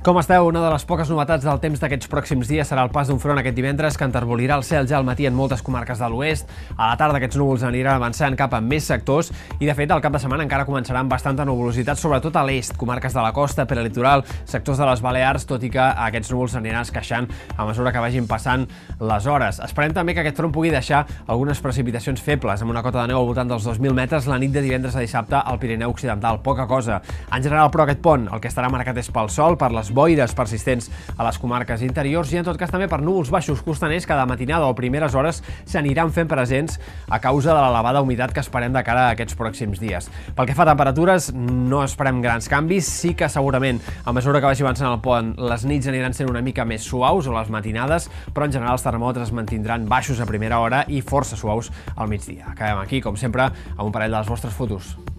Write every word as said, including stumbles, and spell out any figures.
Com esteu? Una de les poques novetats del temps d'aquests pròxims dies serà el pas d'un front aquest divendres que enterbolirà el cel ja al matí en moltes comarques de l'oest. A la tarda aquests núvols aniran avançant cap a més sectors i, de fet, el cap de setmana encara començarà amb bastanta nuvolositat, sobretot a l'est, comarques de la costa, prelitoral, sectors de les Balears, tot i que aquests núvols s'aniran esqueixant a mesura que vagin passant les hores. Esperem també que aquest front pugui deixar algunes precipitacions febles, amb una cota de neu al voltant dels dos mil metres la nit de divendres a dissabte al Pirineu Occidental. Poca cosa. En general, però, aquest pont el que estarà marcat és pel sol, per les boires persistents a les comarques interiors i, en tot cas, també per núvols baixos costaners que de matinada o primeres hores s'aniran fent presents a causa de l'elevada humitat que esperem de cara a aquests pròxims dies. Pel que fa a temperatures, no esperem grans canvis. Sí que segurament, a mesura que vagi avançant el pont, les nits aniran sent una mica més suaus, o les matinades, però en general els termòmetres es mantindran baixos a primera hora i força suaus al migdia. Acabem aquí, com sempre, amb un parell de les vostres fotos.